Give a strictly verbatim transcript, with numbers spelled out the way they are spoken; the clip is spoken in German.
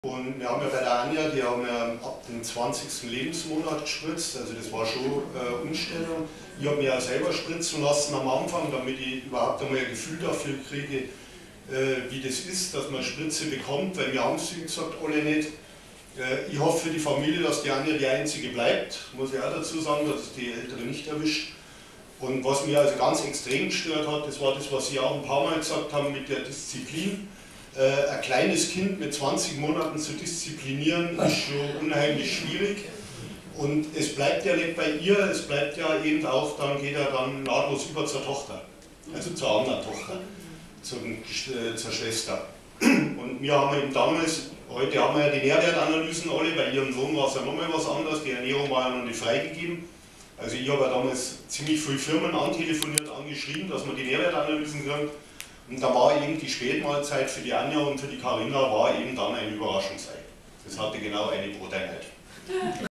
Und wir haben ja bei der Anja, die haben ja ab dem zwanzigsten Lebensmonat gespritzt, also das war schon äh, Umstellung. Ich habe mich ja selber spritzen lassen am Anfang, damit ich überhaupt einmal ein Gefühl dafür kriege, äh, wie das ist, dass man eine Spritze bekommt, weil wir haben es, wie gesagt, alle nicht. Äh, ich hoffe für die Familie, dass die Anja die einzige bleibt, muss ich auch dazu sagen, dass es die Ältere nicht erwischt. Und was mich also ganz extrem gestört hat, das war das, was Sie auch ein paar Mal gesagt haben mit der Disziplin. Äh, ein kleines Kind mit zwanzig Monaten zu disziplinieren, ist schon unheimlich schwierig. Und es bleibt ja nicht bei ihr, es bleibt ja eben auch, dann geht er dann nahtlos über zur Tochter, also zur anderen Tochter, zum, äh, zur Schwester. Und wir haben eben damals, heute haben wir ja die Nährwertanalysen alle, bei ihrem Sohn war es ja nochmal was anderes, die Ernährung war ja noch nicht freigegeben. Also ich habe ja damals ziemlich viele Firmen antelefoniert, angeschrieben, dass man die Nährwertanalysen kriegt. Und da war eben die Spätmahlzeit für die Anja und für die Carina war eben dann ein Überraschungsei. Das hatte genau eine Broteinheit.